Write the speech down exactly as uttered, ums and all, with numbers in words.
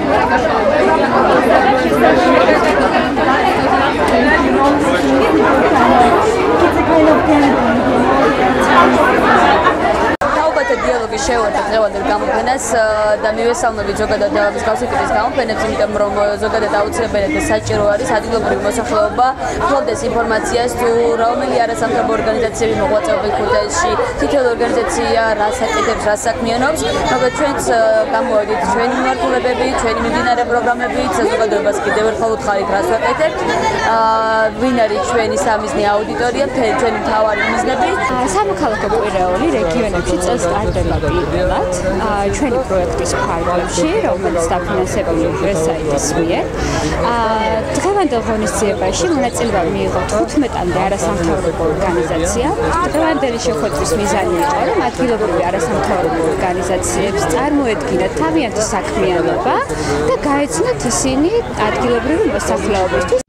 Dialogi შევარდეთ დღევანდელ გამოფენას და მივესალმებით ზოგადად მსგავსების გამოფენებს, იმიტომ რომ ზოგადად აუცილებელად საჭირო არის ადგილობრივი მოსახლეობა ფლობდეს ინფორმაციას თუ რომელი არასამთავრობო ორგანიზაციები მოღვაწეობენ ქუთაისში, თითოეული ორგანიზაცია რას აკეთებს, რას საქმიანობს, მაგრამ ჩვენც გამოვედით ჩვენი მიმართულებები, ჩვენი მიმდინარე პროგრამებით, საზოგადოებას კიდევ ერთხელ ვუთხარით რას ვაკეთებთ, ვინ არის ჩვენი სამიზნე აუდიტორია, ჩვენი მთავარი მიზნები. სამოქალაქო კვირაული რეგიონებში წელს ტარდება პირველად ჩვენი პროექტის ფარგლებში, რომელიც დაფინანსებულია პრესაიტის მიერ. დღევანდელ ღონისძიებაში მონაწილეობა მიიღო თხუთმეტამდე არასამთავრობო ორგანიზაცია. დღევანდელი შეხვედრის მიზანი იყო, რომ ადგილობრივი არასამთავრობო ორგანიზაციებს წარმოედგინათ თავიანთი საქმიანობა და გაეცნათ ისინი ადგილობრივი მოსახლეობისთვის